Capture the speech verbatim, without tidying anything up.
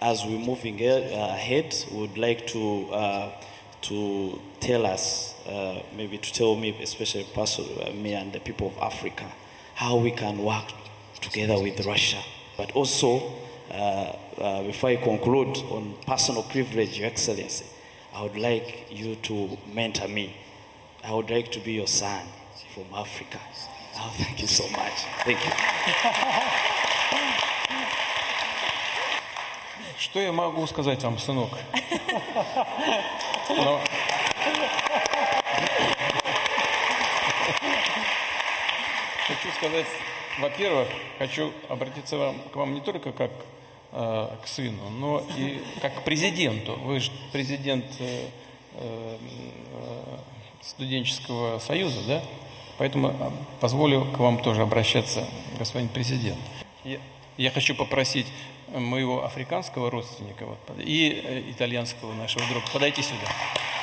as we're moving ahead, would like to uh, to tell us, uh, maybe to tell me, especially personally, me and the people of Africa, how we can work together with Russia. But also, uh, uh, before I conclude on personal privilege, Your Excellency, I would like you to mentor me. I would like to be your son from Africa. Oh, thank you so much. Thank you. Что я могу сказать вам, сынок? Но... Хочу сказать, во-первых, хочу обратиться вам, к вам не только как э, к сыну, но и как к президенту. Вы же президент э, э, студенческого союза, да? Поэтому позволю к вам тоже обращаться, господин президент. Я, я хочу попросить моего африканского родственника вот, и итальянского нашего друга подойти сюда.